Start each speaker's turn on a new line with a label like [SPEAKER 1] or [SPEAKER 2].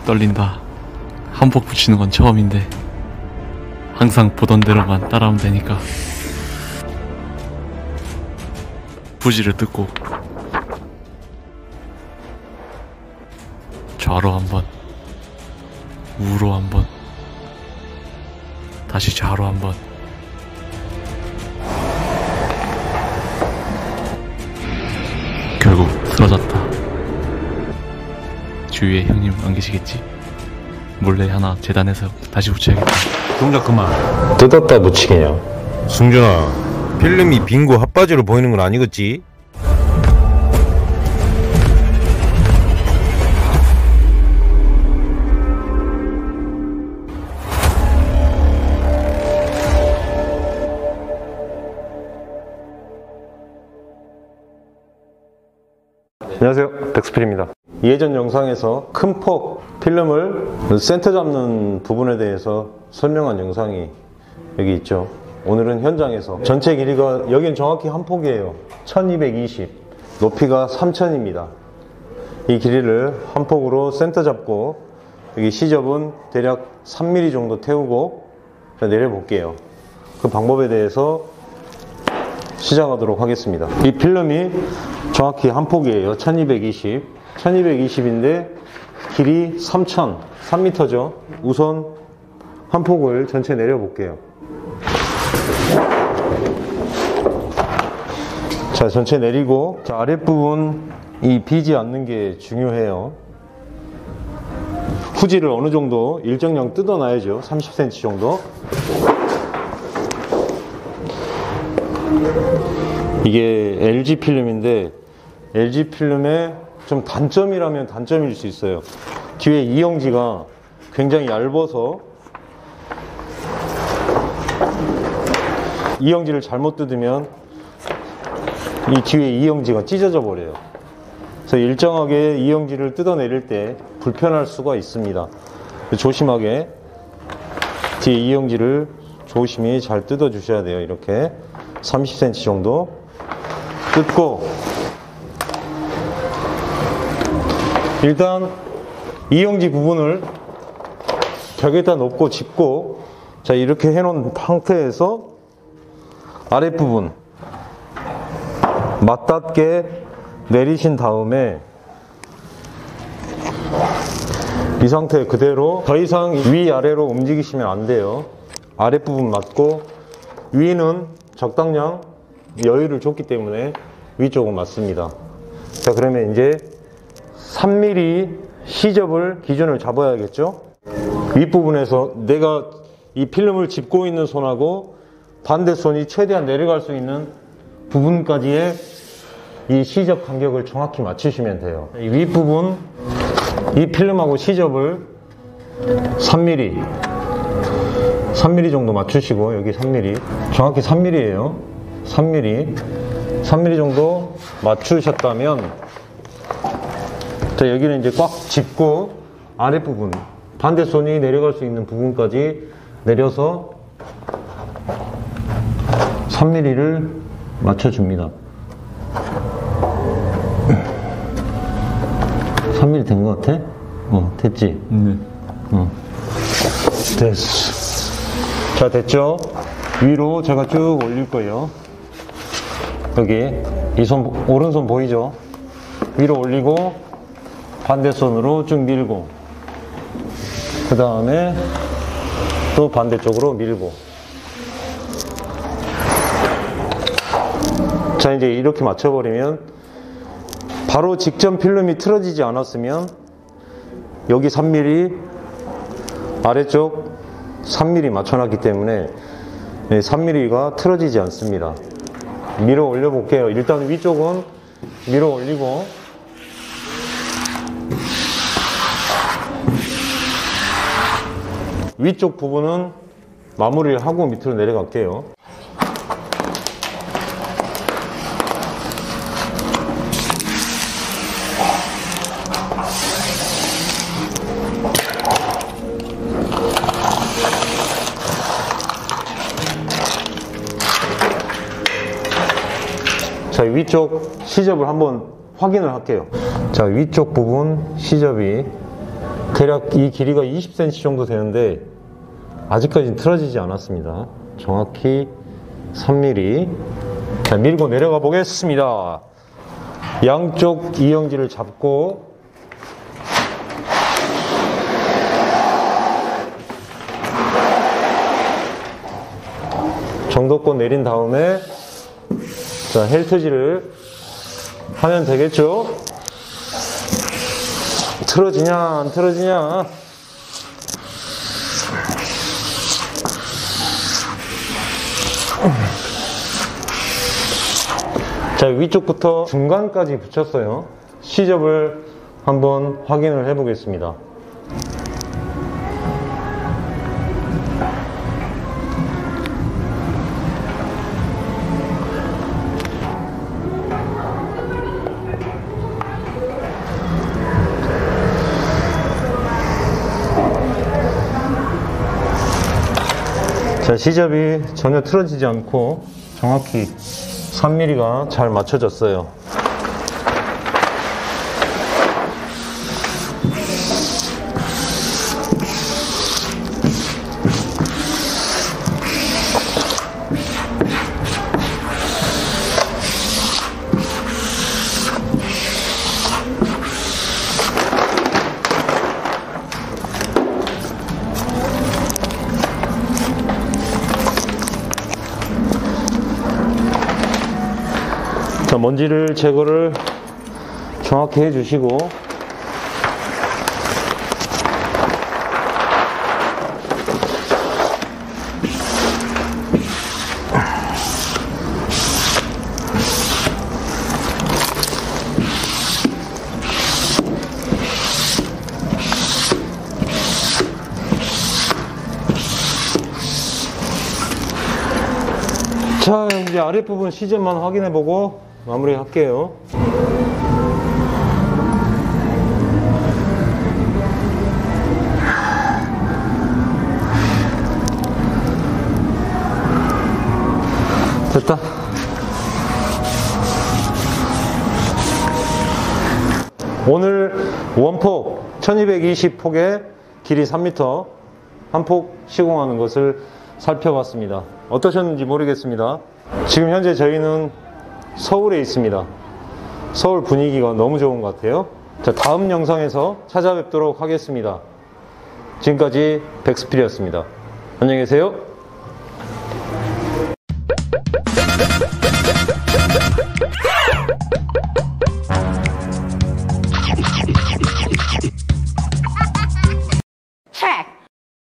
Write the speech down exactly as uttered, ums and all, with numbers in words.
[SPEAKER 1] 떨린다. 한복 붙이는 건 처음인데 항상 보던 대로만 따라하면 되니까. 부지를 뜯고 좌로 한번, 우로 한번, 다시 좌로 한번. 결국 쓰러졌다. 주위에 형님 안 계시겠지? 몰래 하나 재단해서 다시 붙여야겠다.
[SPEAKER 2] 동작 그만.
[SPEAKER 3] 뜯었다 붙이기냐.
[SPEAKER 2] 승준아, 필름이 빙고 핫바지로 보이는 건 아니겠지?
[SPEAKER 3] 안녕하세요, 백스필입니다. 예전 영상에서 큰 폭 필름을 센터 잡는 부분에 대해서 설명한 영상이 여기 있죠. 오늘은 현장에서 전체 길이가, 여긴 정확히 한 폭이에요. 천이백이십, 높이가 삼천입니다. 이 길이를 한 폭으로 센터 잡고 여기 시접은 대략 삼 밀리미터 정도 태우고 내려볼게요. 그 방법에 대해서 시작하도록 하겠습니다. 이 필름이 정확히 한 폭이에요. 천이백이십, 천이백이십인데 길이 삼천, 삼 미터죠. 우선 한 폭을 전체 내려볼게요. 자, 전체 내리고, 자, 아랫부분 이 비지 않는 게 중요해요. 후지를 어느 정도 일정량 뜯어놔야죠. 삼십 센티미터 정도. 이게 엘지 필름인데 엘지 필름의 좀 단점이라면 단점일 수 있어요. 뒤에 이영지가 굉장히 얇아서 이영지를 잘못 뜯으면 이 뒤에 이영지가 찢어져 버려요. 그래서 일정하게 이영지를 뜯어내릴 때 불편할 수가 있습니다. 조심하게 뒤에 이영지를 조심히 잘 뜯어 주셔야 돼요. 이렇게 삼십 센티미터 정도 뜯고, 일단 이영지 부분을 벽에다 놓고 짚고, 자, 이렇게 해놓은 상태에서 아랫부분 맞닿게 내리신 다음에 이 상태 그대로, 더 이상 위아래로 움직이시면 안 돼요. 아랫부분 맞고, 위는 적당량 여유를 줬기 때문에 위쪽은 맞습니다. 자, 그러면 이제 삼 밀리미터 시접을 기준을 잡아야겠죠. 윗부분에서 내가 이 필름을 짚고 있는 손하고 반대 손이 최대한 내려갈 수 있는 부분까지의 이 시접 간격을 정확히 맞추시면 돼요. 이 윗부분, 이 필름하고 시접을 삼 밀리미터, 삼 밀리미터 정도 맞추시고, 여기 삼 밀리미터, 정확히 삼 밀리미터예요. 삼 밀리미터, 삼 밀리미터 정도 맞추셨다면, 자, 여기는 이제 꽉 짚고 아랫부분, 반대 손이 내려갈 수 있는 부분까지 내려서 삼 밀리미터를 맞춰줍니다. 삼 밀리미터 된 것 같아? 어, 됐지?
[SPEAKER 1] 네.
[SPEAKER 3] 어. 됐어. 자, 됐죠? 위로 제가 쭉 올릴 거예요. 여기 이 손, 오른손 보이죠? 위로 올리고 반대 손으로 쭉 밀고, 그 다음에 또 반대쪽으로 밀고. 자, 이제 이렇게 맞춰버리면, 바로 직전 필름이 틀어지지 않았으면 여기 삼 밀리미터, 아래쪽 삼 밀리미터 맞춰놨기 때문에 삼 밀리미터가 틀어지지 않습니다. 밀어 올려 볼게요. 일단 위쪽은 밀어 올리고, 위쪽 부분은 마무리를 하고 밑으로 내려갈게요. 자, 위쪽 시접을 한번 확인을 할게요. 자, 위쪽 부분 시접이 대략 이 길이가 이십 센티미터 정도 되는데 아직까지는 틀어지지 않았습니다. 정확히 삼 밀리미터. 자, 밀고 내려가 보겠습니다. 양쪽 이영지를 잡고 정도껏 내린 다음에 자, 헬트질을 하면 되겠죠? 틀어지냐 안 틀어지냐. 자, 위쪽부터 중간까지 붙였어요. 시접을 한번 확인을 해 보겠습니다. 자, 시접이 전혀 틀어지지 않고 정확히 삼 밀리미터가 잘 맞춰졌어요. 자, 먼지를 제거를 정확히 해주시고 자, 이제 아랫부분 시접만 확인해보고 마무리 할게요. 됐다. 오늘 원폭 천이백이십 폭에 길이 삼 미터 한 폭 시공하는 것을 살펴봤습니다. 어떠셨는지 모르겠습니다. 지금 현재 저희는 서울에 있습니다. 서울 분위기가 너무 좋은 것 같아요. 자, 다음 영상에서 찾아뵙도록 하겠습니다. 지금까지 백스필이었습니다. 안녕히 계세요.